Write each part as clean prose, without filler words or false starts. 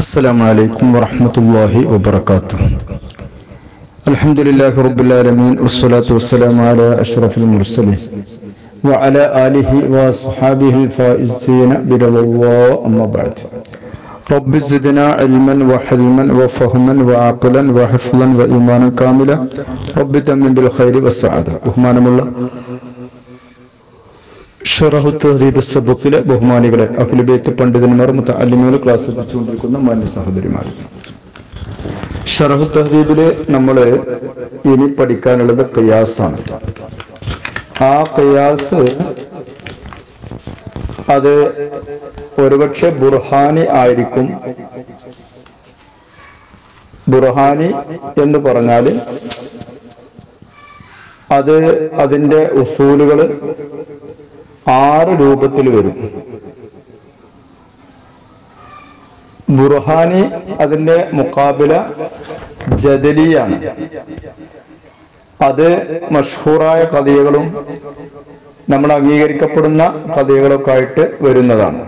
السلام عليكم ورحمة الله وبركاته. الحمد لله رب العالمين والصلاة والسلام على أشرف المرسلين وعلى آله وصحابه الفائزين برضا الله أما بعد. رب زدنا علما وحلما وفهما وعقلا وحفظا وإيمانا كاملا رب تمن بالخير والسعادة. بهمان الله ഷറഹു തഹ്ദീബ് സബഖിലെ ബഹുമാനികളെ, അഖില ബൈത്ത് പണ്ഡിതന്മാർ, മുതഅല്ലിമീങ്ങൾ, ക്ലാസ് എത്തിച്ചുകൊണ്ടിരിക്കുന്ന മാന്യ സഹോദരിമാർ, ഷറഹു തഹ്ദീബില് നമ്മൾ ഇനി പഠിക്കാനുള്ളത് ഖിയാസാണ്. ആ ഖിയാസ് അത് ഒരുപക്ഷെ ബുർഹാനി ആയിരിക്കും. ബുർഹാനി എന്ന് പറഞ്ഞാൽ അത് അതിന്റെ ഉസൂലുകൾ 6 രൂപത്തിൽ വരും. ബുർഹാനി അതിന്റെ മുഖാബില ജദലിയാണ്. അത് മഷ്ഹൂറായ കഥകളും നമ്മൾ അംഗീകരിക്കപ്പെടുന്ന കഥകളൊക്കെ ആയിട്ട് വരുന്നതാണ്.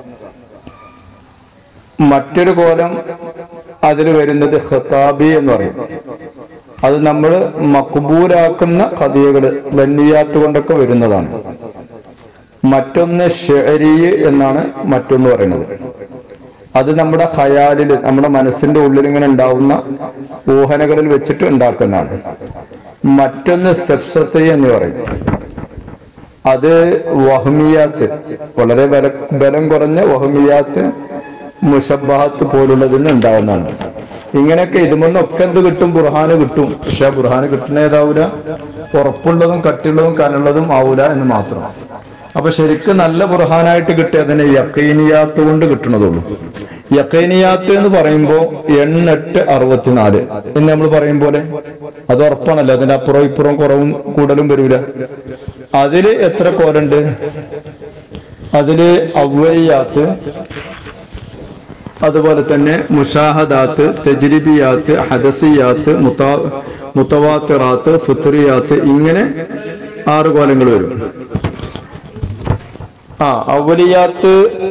മറ്റൊരു കോലം അതിൽ വരുന്നത് ഖത്താബി എന്ന് പറയും. അത് നമ്മൾ മഖ്ബൂലാക്കുന്ന കഥകൾ വന്നിയാത്ത് കൊണ്ടൊക്കെ വരുന്നതാണ്. മറ്റൊന്ന് ഷഅരി എന്നാണ് മറ്റൊന്ന് പറയുന്നത്. അത് നമ്മുടെ ഖയാലിൽ, നമ്മുടെ മനസ്സിന്റെ ഉള്ളിൽ ഇങ്ങനെ ഉണ്ടാവുന്ന ഊഹനകളിൽ വെച്ചിട്ട് ഉണ്ടാക്കുന്നതാണ്. മറ്റൊന്ന് സഫ്സത്ത് എന്ന് പറയും. അത് വഹ്മിയാത്ത്, വളരെ ബലം കുറഞ്ഞ വഹ്മിയാത്ത്, മുശബ്ബഹത്ത് പോലുള്ളതിന് ഉണ്ടാവുന്നതാണ്. ഇങ്ങനെയൊക്കെ ഇതുമൊന്നൊക്കെ എന്ത് കിട്ടും? ബുർഹാന് കിട്ടും. പക്ഷെ ബുർഹാന് കിട്ടുന്ന ഏതാവൂല, ഉറപ്പുള്ളതും കട്ടിയുള്ളതും കനുള്ളതും ആവൂല എന്ന് മാത്രം. അപ്പൊ ശരിക്കും നല്ല ബുർഹാനായിട്ട് കിട്ടിയ അതിനെ യഖീനിയാത്ത് കൊണ്ട് കിട്ടണതുള്ളൂ. യഖീനിയാത്ത് എന്ന് പറയുമ്പോ 8 64 എന്ന് നമ്മൾ പറയും പോലെ അത് ഉറപ്പാണല്ലോ. അതിന്റെ അപ്പുറവും ഇപ്പുറവും കുറവും കൂടുതലും വരൂല. അതില് എത്ര കോലുണ്ട്? അതില് അവ്വലിയാത്ത്, അതുപോലെ തന്നെ മുഷാഹദാത്ത്, തജ്രിബിയാത്ത്, ഹദസിയാത്ത്, മുതവാത്തിറാത്ത്, ഫിത്രിയാത്ത്, ഇങ്ങനെ 6 കോലങ്ങൾ വരും. അവലിയാത്ത്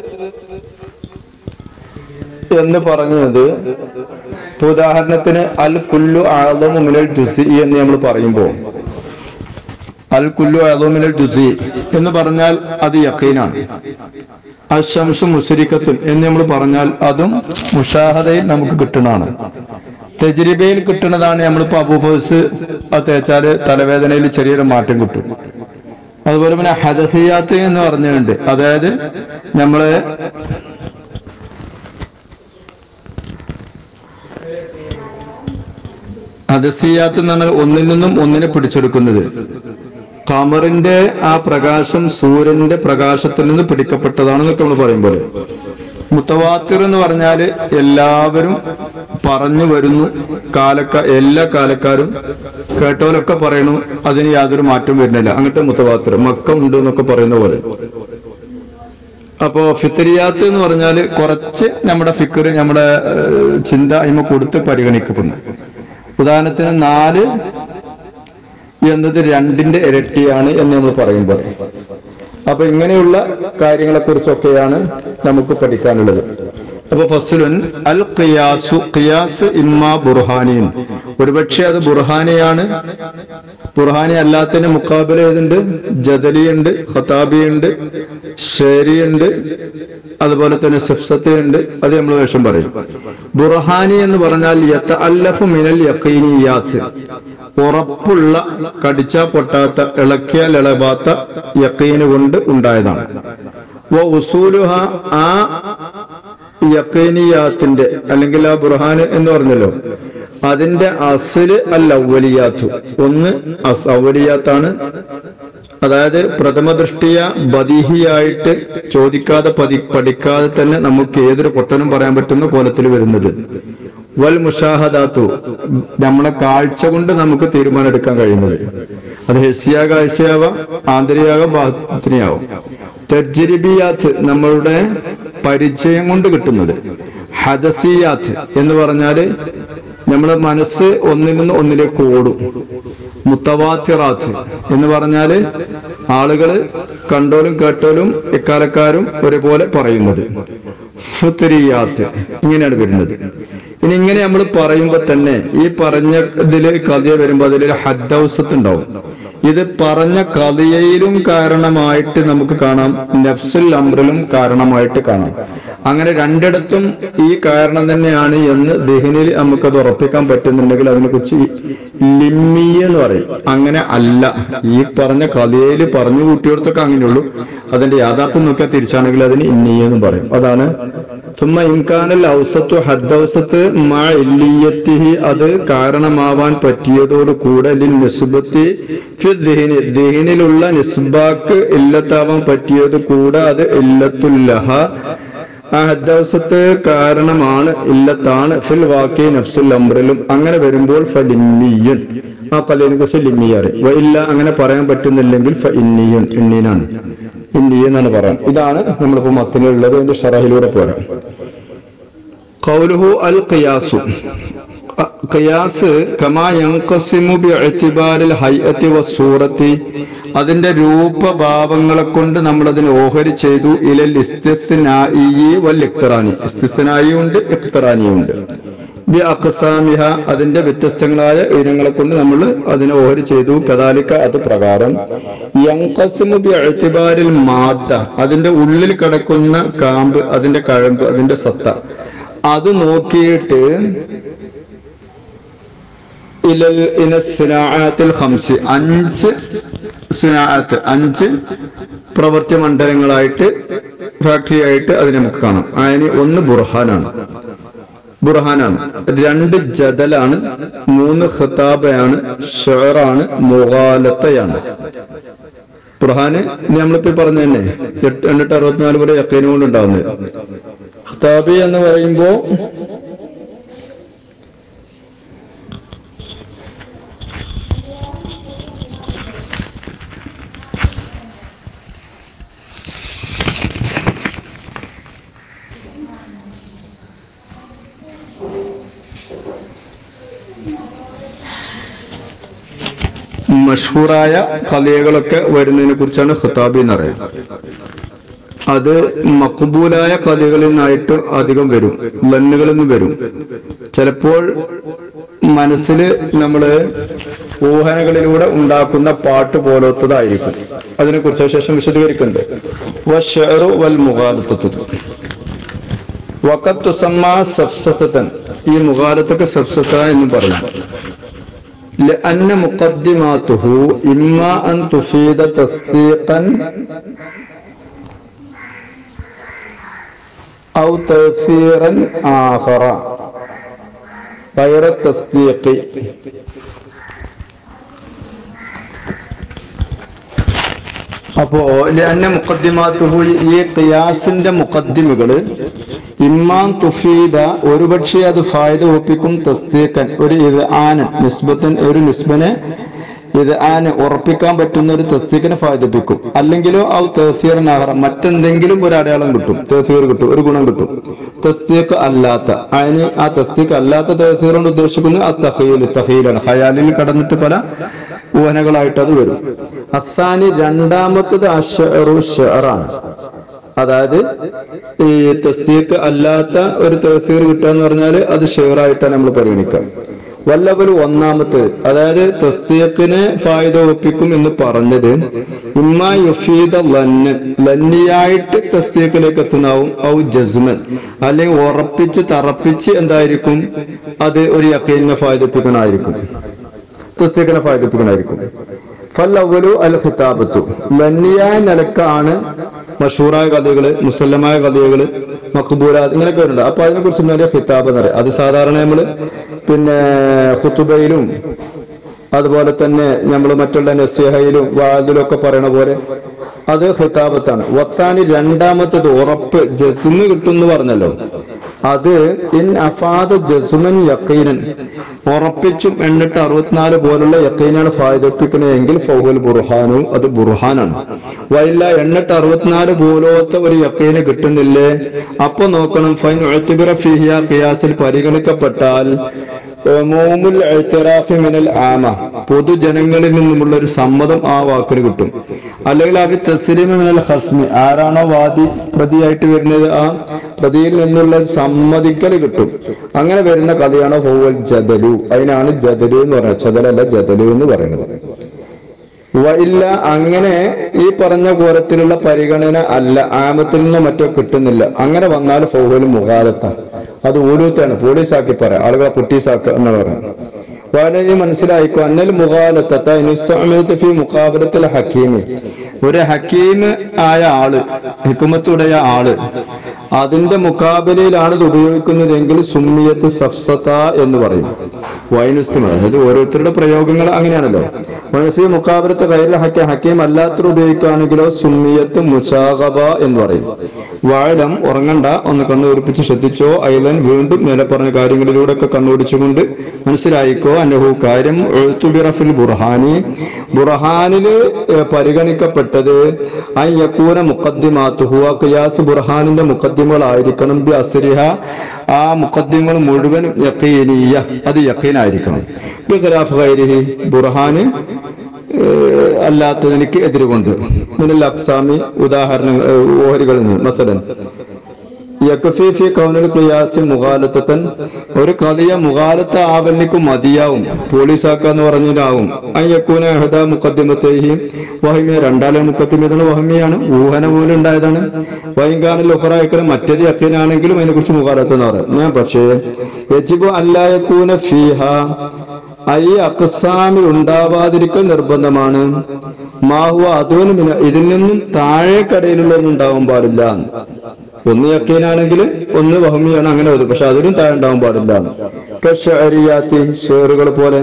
എന്ന് പറഞ്ഞത് ഉദാഹരണത്തിന് അൽ കുല്ലു അഅ്ളമു മിനൽ ജുസ്ഇ എന്ന് നമ്മൾ പറയുമ്പോൾ, അൽ കുല്ലു അഅ്ളമു മിനൽ ജുസ്ഇ എന്ന് പറഞ്ഞാൽ അത് യഖീനാണ്. അശംസു മുസ്രിഖത്തുൻ എന്ന് നമ്മൾ പറഞ്ഞാൽ അതും മുഷാഹദയിൽ നമുക്ക് കിട്ടുന്നതാണ്. തജ്രിബയിൽ കിട്ടുന്നതാണ്. നമ്മളിപ്പോ അബൂഫേഴ്സ് തേച്ചാല് തലവേദനയിൽ ചെറിയൊരു മാറ്റം കിട്ടും. അതുപോലെ പിന്നെ ഹദസിയാത്ത് എന്ന് പറഞ്ഞിട്ടുണ്ട്. അതായത് നമ്മള് ഹദസിയാത്ത് എന്ന് പറഞ്ഞാൽ ഒന്നിൽ നിന്നും ഒന്നിനെ പിടിച്ചെടുക്കുന്നത്. ഖമറിന്റെ ആ പ്രകാശം സൂര്യന്റെ പ്രകാശത്തിൽ നിന്ന് പിടിക്കപ്പെട്ടതാണെന്നൊക്കെ നമ്മൾ പറയും പോലെ. മുത്തവാത്തിർ എന്ന് പറഞ്ഞാല് എല്ലാവരും പറഞ്ഞു വരുന്നു, എല്ലാ കാലക്കാരും കേട്ടവരൊക്കെ പറയണു, അതിന് യാതൊരു മാറ്റം വരുന്നില്ല. അങ്ങനത്തെ മുത്തവാത്തിർ. മക്ക ഉണ്ട് എന്നൊക്കെ പറയുന്ന പോലെ. അപ്പോ ഫിത്രിയാത്ത് എന്ന് പറഞ്ഞാല് കുറച്ച് നമ്മുടെ ഫിക്കർ, നമ്മുടെ ചിന്ത അതിമ കൊടുത്ത് പരിഗണിക്കപ്പെടുന്നു. ഉദാഹരണത്തിന് 4 എന്നത് 2ന്റെ ഇരട്ടിയാണ് എന്ന് നമ്മൾ പറയുമ്പോൾ. അപ്പൊ ഇങ്ങനെയുള്ള കാര്യങ്ങളെ കുറിച്ചൊക്കെയാണ് നമുക്ക് പഠിക്കാനുള്ളത്. അപ്പൊ ഫസ്ലുൻ അൽ ഖിയാസു, ഖിയാസ് ഇമ്മാ ബുർഹാനിൻ, ഒരുപക്ഷെ അത് ബുർഹാനിയാണ്. ബുർഹാനി അല്ലാത്തതിന് മുഖാബില ഏതുണ്ട്? ജദലി ഉണ്ട്, ഖത്താബി ഉണ്ട്, ഷഅരി ഉണ്ട്, അതുപോലെ തന്നെ സഫ്സത്ത് ഉണ്ട്. അത് നമ്മൾ വേഷം പറയും. ബുർഹാനി എന്ന് പറഞ്ഞാൽ യതഅല്ലഫു മിനൽ യഖീനിയാത്ത്, ഉറപ്പുള്ള, കടിച്ചാ പൊട്ടാത്ത, ഇളക്കിയാൽ ഇളകാത്ത യഖീന് കൊണ്ട് ഉണ്ടായതാണ്. വ ഉസൂലുഹ, ആ യഖീനിയാത്തിന്റെ അല്ലെങ്കിൽ ആ ബുർഹാന് എന്ന് പറഞ്ഞല്ലോ, അതിന്റെ അസ്ല് അൽ അവലിയാത്തു, ഒന്ന് അവലിയാത്താണ്. അതായത് പ്രഥമ ദൃഷ്ടിയ ബദീഹിയായിട്ട് ചോദിക്കാതെ പഠിക്കാതെ തന്നെ നമുക്ക് ഏതൊരു പൊട്ടനും പറയാൻ പറ്റുന്ന കോലത്തിൽ വരുന്നത്. വൽ മുഷാഹദാത്തു, നമ്മളെ കാഴ്ച കൊണ്ട് നമുക്ക് തീരുമാനം എടുക്കാൻ കഴിയുന്നത്. അത് ഹെസ്സിയ കാഴ്ചയാവാം, ആന്തരിയാകാം, ബാത്തിനിയാവാം. തജ്രിബിയാത്ത്, നമ്മളുടെ പരിചയം കൊണ്ട് കിട്ടുന്നത്. ഹദസിയാത്ത് എന്ന് പറഞ്ഞാല് നമ്മുടെ മനസ്സ് ഒന്നിൽ നിന്ന് ഒന്നിലേക്ക് ഓടും. മുത്തവാത്തിറാത്ത് എന്ന് പറഞ്ഞാല് ആളുകൾ കണ്ടോലും കേട്ടോലും എക്കാലക്കാരും ഒരുപോലെ പറയുന്നത്. ഫിത്രിയാത്ത് ഇങ്ങനെയാണ് വരുന്നത്. ഇനി ഇങ്ങനെ നമ്മൾ പറയുമ്പോ തന്നെ ഈ പറഞ്ഞ ഇതില് കഥയ വരുമ്പോ അതിലൊരു ഹദ്ദൗസത്ത് ഉണ്ടാവും. ഇത് പറഞ്ഞ കഥയിലും കാരണമായിട്ട് നമുക്ക് കാണാം, നഫ്സുൽ അംറിലും കാരണമായിട്ട് കാണാം. അങ്ങനെ രണ്ടിടത്തും ഈ കാരണം തന്നെയാണ് എന്ന് ദഹനിൽ നമുക്കത് ഉറപ്പിക്കാൻ പറ്റുന്നുണ്ടെങ്കിൽ അതിനെ കുറിച്ച് ലിമ്മിയ എന്ന് പറയും. അങ്ങനെ അല്ല, ഈ പറഞ്ഞ കഥയിൽ പറഞ്ഞു കൂട്ടിയോടത്തൊക്കെ അങ്ങനെയുള്ളൂ. അതിന്റെ യാഥാർത്ഥ്യം നോക്കിയാൽ തിരിച്ചാണെങ്കിൽ അതിന് ഇന്നിയ എന്ന് പറയും. അതാണ് സുമ്മ ഇൻകാനൽ ഔസത്തു ഹദ്ദൗസത്ത് മാ ഇല്ലിയത്തിഹി, അത് കാരണമാവാൻ പറ്റിയതോട് കൂടെ ലിൻ നിസ്ബത്തി ഫി ദഹനി, ദഹനിലുള്ള നിസ്ബാക്ക് ഇല്ലത്താവാൻ പറ്റിയത് കൂടെ അത് ഇല്ലത്തുല്ലഹ, ആ ഹദ്ദൗസത്ത് കാരണമാണ്, ഇല്ലത്താണ്, ഫിൽ വാക്കി നഫ്സുൽ അംറിലും. അങ്ങനെ വരുമ്പോൾ ഫലിന്നിയൻ, ആ കലയെ കുറിച്ച് ലിമ്മിയാറ്. ഇല്ല അങ്ങനെ പറയാൻ പറ്റുന്നില്ലെങ്കിൽ ഫ ഇന്നിയൻ, ഇന്നീനാണ്, ഇന്നിയ എന്നാണ് പറയാം. ഇതാണ് നമ്മളിപ്പോ മത്തിനുള്ളത്. അതിന്റെ ഷറഹിലൂടെ പോരാം. ഖൗലുഹു അൽ ഖിയാസു, ഖിയാസ് കമാ യൻഖസിമു ബിഇഅ്തിബാരിൽ ഹൈഅത്തി വസ്സൂറത്തി, അതിന്റെ രൂപഭാവങ്ങളെ കൊണ്ട് നമ്മൾ അതിനെ ഓഹരി ചെയ്തു. ഇലൽ ഇസ്തിസ്നാഇ വൽ ഇഖ്തിറാനി, ഇസ്തിസ്നായി ഉണ്ട് ഇഖ്തിറാനി ഉണ്ട്. ബി അഖ്സാമിഹ, അതിന്റെ വ്യത്യസ്തങ്ങളായ ഇനങ്ങളെ കൊണ്ട് നമ്മൾ അതിനെ ഓഹരി ചെയ്തു. കദാലിക, അത് പ്രകാരം യൻഖസിമു ബിഇഅ്തിബാരിൽ മാദ്ദ, അതിന്റെ ഉള്ളിൽ കിടക്കുന്ന കാമ്പ്, അതിന്റെ കഴമ്പ്, അതിന്റെ സത്ത, അത് നോക്കിയിട്ട് ഇലൽ ഇനസ്നാഅത്തിൽ ഖംസ്, 5 സ്നാഅത്ത്, 5 പ്രവൃത്തി മണ്ഡലങ്ങളായിട്ട്, ഫാക്ടറി ആയിട്ട് അതിനെ നമുക്ക് കാണാം. അതിന് 1 ബുർഹാനാണ്, 2 ജദലാണ്, 3 ഖിതാബയാണ്, ഷഅറാണ്, മുഗാലത്തയാണ്. ബുർഹാന് നമ്മളിപ്പോ പറഞ്ഞ തന്നെ 864 വരെ യഖീൻ കൊണ്ട് ഉണ്ടാവുന്നത്. ഖിതാബി എന്ന് പറയുമ്പോ മഷ്ഹൂറായ കഥകളൊക്കെ വരുന്നതിനെ കുറിച്ചാണ് ഖിതാബി എന്ന് പറയുന്നത്. അത് മഖ്ബൂലായ കഥകളിൽ നിന്നായിട്ട് അധികം വരും, ലന്നുകളിൽ നിന്ന് വരും. ചിലപ്പോൾ മനസ്സിൽ നമ്മള് ഊഹനകളിലൂടെ ഉണ്ടാക്കുന്ന പാട്ട് പോലത്തതായിരിക്കും. അതിനെ കുറിച്ച് ശേഷം വിശദീകരിക്കുന്നുണ്ട്. വശഅറു വൽ മുഗാലത്തതു വഖത്ത് തുസമ്മാ സഫ്സതൻ, ഈ മുഗാലത്തൊക്കെ സഫ്സത എന്ന് പറയും. لأن مقدماته إما أن تفيد تصديقا أو تأثيرا آخر غير التصديق. അപ്പോ ലഅന്ന മുഖദ്ദിമാതുഹു, ഈ ഖിയാസിന്റെ മുഖദ്ദിമകള് ഇമ്മാൻ തുഫീദ, ഒരുപക്ഷെ അത് ഫായിദ ഒപ്പിക്കും, തസ്ദീഖൻ, ഒരു ഇദ്ആന് നിസ്ബത്തൻ, ഒരു നിസ്ബനെ ഇദ്ആന് ഉറപ്പിക്കാൻ പറ്റുന്ന ഒരു തസ്ദീഖിനെ ഫായിദപ്പിക്കും. അല്ലെങ്കിലോ ഔ തഅ്സീറൻ ആഖറ, മറ്റെന്തെങ്കിലും ഒരു അടയാളം കിട്ടും, തഅ്സീർ കിട്ടും, ഒരു ഗുണം കിട്ടും. തസ്ദീഖ് അല്ലാത്ത, അതിന് ആ തസ്ദീഖ് അല്ലാത്ത തഅ്സീർ കൊണ്ട് ഉദ്ദേശിക്കുന്നത് ആ തഖീലാണ്, ഖയാലിൽ കടന്നിട്ട് പല ഊഹനകളായിട്ട് അത് വരും. അസാനി, രണ്ടാമത്തത് അശ്ശഅറു, ഷഅറാണ്. അതായത് ഈ തസ്ദീഖ് അല്ലാത്ത ഒരു തഫ്സീർ കിട്ടുക എന്ന് പറഞ്ഞാൽ അത് ഷെയറായിട്ടാണ് നമ്മൾ പരിഗണിക്കുക. വല്ലവല് ഒന്നാമത്തെ, അതായത് തസ്ദീഖിനെ ഫായിദ ഒപ്പിക്കും എന്ന് പറഞ്ഞത് ഇമ്മാ യുഫീദ ലന്നൻ, ലന്നിയായിട്ട് തസ്ദീഖിലേക്ക് എത്തുന്നാവും, ഔ ജസ്മൻ, അല്ലെങ്കിൽ ഉറപ്പിച്ച് തറപ്പിച്ച് എന്തായിരിക്കും, അത് ഒരു യഖീനിനെ ഫായിദ ഒപ്പിക്കണായിരിക്കും, തസ്ദീഖിനെ ഫായിദ ഒപ്പിക്കണായിരിക്കും. ഫല്ലവലു അൽ ഖിതാബത്തു, ലന്നിയായ നിലക്കാണ് മഷൂറായ കഥകള്, മുസല്ലമായ കഥകള്, മഖ്ബൂലാത്ത് ഇങ്ങനെയൊക്കെ വരുന്നുണ്ട്. അപ്പൊ അതിനെ കുറിച്ച് എന്താ ഖിതാബ് എന്ന് പറയും. അത് സാധാരണ നമ്മള് പിന്നെ ഖുതുബയിലും അതുപോലെ തന്നെ നമ്മൾ മറ്റുള്ള നസീഹയിലും വാദിലും ഒക്കെ പറയണ പോലെ അത് ഖിതാബത്താണ്. വത്താനി, രണ്ടാമത്തത് ഉറപ്പ്, ജസ്മ് കിട്ടും എന്ന് പറഞ്ഞല്ലോ. അത് ഇൻ അഫാദ ജസ്മൻ യഖീനൻ, ഉറപ്പിച്ചും 864 പോലുള്ള യഖീനാണ് ഫായിദപ്പിക്കണമെങ്കിൽ ഫൗഹുൽ ബുർഹാനു, അത് ബുർഹാനാണ്. വൈല്ല 864 പോലത്തെ ഒരു യഖീന് കിട്ടുന്നില്ലേ, അപ്പൊ നോക്കണം ഫൈൻ ഉഅ്തിബറ ഫീഹി, ഖിയാസിൽ പരിഗണിക്കപ്പെട്ടാൽ ഉമൂമുൽ ഇഅ്തിറാഫി മിനൽ ആമ, പൊതുജനങ്ങളിൽ നിന്നുമുള്ള ഒരു സമ്മതം ആ വാക്കിന് കിട്ടും. അല്ലെങ്കിൽ അവി തസ്ലീമ മിനൽ ഖസ്മി, ആരാണോ വാദി പ്രതിയായിട്ട് വരുന്നത് ആ പ്രതിയിൽ നിന്നുള്ള സമ്മതിക്കൽ കിട്ടും. അങ്ങനെ വരുന്ന കഥയാണോ ഹുവൽ ജദലു, അതിനാണ് ജദലു എന്ന് പറയുന്നത്. ചദലല്ല ജദലു എന്ന് പറയുന്നത്. ഇല്ല, അങ്ങനെ ഈ പറഞ്ഞ കോലത്തിലുള്ള പരിഗണന അല്ല, ആമത്തിൽ നിന്നോ മറ്റോ കിട്ടുന്നില്ല. അങ്ങനെ വന്നാൽ ഫൗഹുൽ മുഗാലത്ത, അത് ഊലൂത്താണ്, പോലീസാക്കി പറയാം, ആളുകളെ പുട്ടീസാക്ക എന്ന് പറയാം. വളരെ മനസ്സിലായിക്കോ. അന്നൽ മുഗാലത്ത ഫി മുഖാബലത്തിൽ ഹക്കീമി, ഒരു ഹക്കീം ആയ ആള്, ഹിക്മത്തുடைய ആള്, അതിന്റെ മുഖാബലയിലാണ് ഇത് ഉപയോഗിക്കുന്നതെങ്കിൽ സുമ്മിയത്ത് സഫ്സത എന്ന് പറയും. വൈനുസ്തിമ, അതായത് ഓരോരുത്തരുടെ പ്രയോഗങ്ങൾ അങ്ങനെയാണല്ലോ. ഫി മുഖാബലത്ത് ഗൈറുൽ ഹക്കീം, ഹക്കീം അല്ലാത്തത് ഉപയോഗിക്കുകയാണെങ്കിലോ സുമ്മിയത്ത് മുശാഗബ എന്ന് പറയും. വാഴം ഉറങ്ങണ്ട, ഒന്ന് കണ്ണുപിടിപ്പിച്ച് ശ്രദ്ധിച്ചോ. ഐലൻ വീണ്ടും നേരെ പറഞ്ഞ കാര്യങ്ങളിലൂടെ ഒക്കെ കണ്ണുപിടിച്ചുകൊണ്ട് മനസ്സിലായിക്കോ. അന്നഹു കാര്യം എഴുത്തുബിറഫിൽ ബുർഹാനി, ബുർഹാനില് പരിഗണിക്കപ്പെട്ടത് യകൂന മുഖദ്ദിമാതുഹു, ഖിയാസ് ബുർഹാനിന്റെ മുഖദ്ദിമകളായിരിക്കണം. ബി അസ്രിഹ, ആ മുഖദ്ദിമകൾ മുഴുവൻ യഖീനിയ, അത് യഖീനായിരിക്കണം. ബി ഖിലാഫ് ഗൈരിഹി, ബുർഹാന് അല്ലാത്തതിലേക്ക് എതിരുകൊണ്ട്. മുന്നിൽ അക്സാമി, ഉദാഹരണങ്ങൾ ഓഹരികളിൽ നിന്ന്. മസലൻ യക്ഫി ഫി കൗനുൽ ഖിയാസ് മുഗാലത്തൻ, ഒരു ഖദിയ മുഗാലത്ത ആവലിക്കും മതിയാവും, പോലീസാക്കാന്ന് പറഞ്ഞിട്ടാവും. അയ്യക്കൂന അഹദ മുഖദ്ദിമത്തൈഹി വഹമിയ, രണ്ടാലെ മുഖദ്ദിമത്താണ് വഹമിയാണ്, ഊഹന പോലെ ഉണ്ടായതാണ്. വൈകാനിൽ ഉഖറ, മറ്റേത് യഖീനാണെങ്കിലും അതിനെ കുറിച്ച് മുഗാലത്ത എന്ന് പറയും. ഞാൻ പക്ഷേ യജിബു അല്ലാ യകൂന ഫീഹ, ഈ അഖ്സാമിൽ ഉണ്ടാവാതിരിക്കൽ നിർബന്ധമാണ്. മാഹുവ അതുവിന് മിന, ഇതിൽ നിന്നും താഴേക്കടയിലുള്ളതൊന്നും ഉണ്ടാവാൻ പാടില്ല. ഒന്ന് യക്കീനാണെങ്കിൽ ഒന്ന് വഹമിയാണ്, അങ്ങനെ വരും. പക്ഷെ അതിലും താഴെ ഉണ്ടാവാൻ പാടില്ല. കശ്ശഅരിയാത്തി, ഷേറുകൾ പോലെ.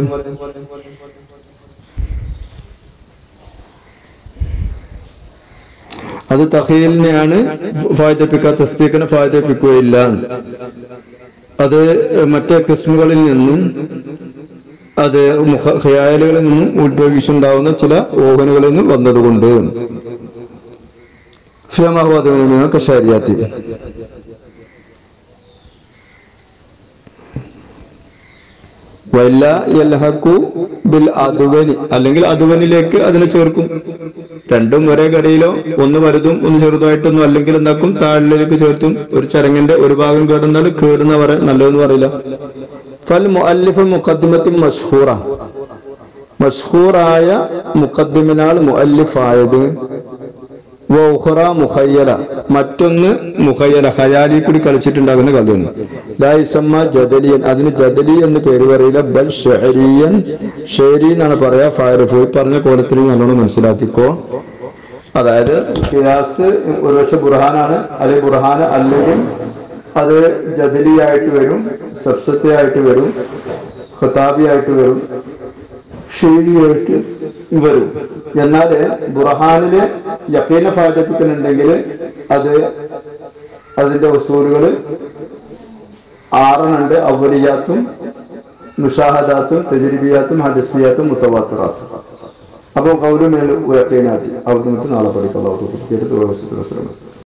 അത് തഖീലിനെയാണ് ഫായിദപ്പിക്കുക, തസ്ദീഖിനെ ഫായിദപ്പിക്കുകയില്ല. അത് മറ്റേ കിസ്മുകളിൽ നിന്നും, അത് ഖിയാലുകളിൽ നിന്നും ഉത്ഭവിച്ചുണ്ടാവുന്ന ചില ഓഹനുകളിൽ നിന്നും വന്നതുകൊണ്ട്. കശാരിയാത്തി, അല്ലെങ്കിൽ അതുവനിലേക്ക് അതിനെ ചേർക്കും. രണ്ടും ഒരേ കടയിലോ, ഒന്ന് വലുതും ഒന്ന് ചെറുതായിട്ടൊന്നും, അല്ലെങ്കിൽ എന്താക്കും താഴിലേക്ക് ചേർത്തും. ഒരു ചരങ്ങിന്റെ ഒരു ഭാഗം കേടുന്നാൽ കേടുന്ന വരെ നല്ലതെന്ന് പറയില്ല. ഫൽ മുഅല്ലിഫ് മുഖദ്ദിമത്തിൻ മശ്ഹൂറ, മശ്ഹൂറായ മുഖദ്ദിമിനാൽ മുഅല്ലിഫായത്. വഖറ മുഖയ്യല, മറ്റൊന്ന് മുഖയ്യല, ഖയാലി കൂടി കളിച്ചിട്ടുണ്ടാകുന്ന കഥയാണ്. ലാ യുസമ്മ ജദലിയൻ, അതിന് ജദലി എന്ന് പേര് പറയില്ല. ബൽ ഷഅരിയൻ, ഷഅരി എന്നാണ് പറയാ. ഫാരിഫ്, പറഞ്ഞ കോലത്തിൽ നല്ലോണം മനസ്സിലാക്കിക്കോ. അതായത് ഖിയാസ് ഒരുപക്ഷെ ബുർഹാനാണ്, അല്ലെങ്കിൽ ബുർഹാൻ അല്ലെങ്കിൽ അത് ജദലിയായിട്ട് വരും, സഫ്സത്തയായിട്ട് വരും, ഖതാബിയായിട്ട് വരും, ഷെയ്രിയായിട്ട് വരും. എന്നാൽ ബുർഹാനില് യഖീനെ ഫായിദപ്പിക്കുന്നുണ്ടെങ്കിൽ അത് അതിന്റെ ഉസൂലുകൾ 6 ഉണ്ട്. അവലിയാത്തും, മുഷാഹദാത്തും, തജ്രിബിയാത്തും, ഹദസിയാത്തും, മുതവാത്തിറാത്തും. അപ്പോൾ ഖൗലു മിനൽ യഖീനാത്തി, അവിടെ നാളെ പഠിക്കാം.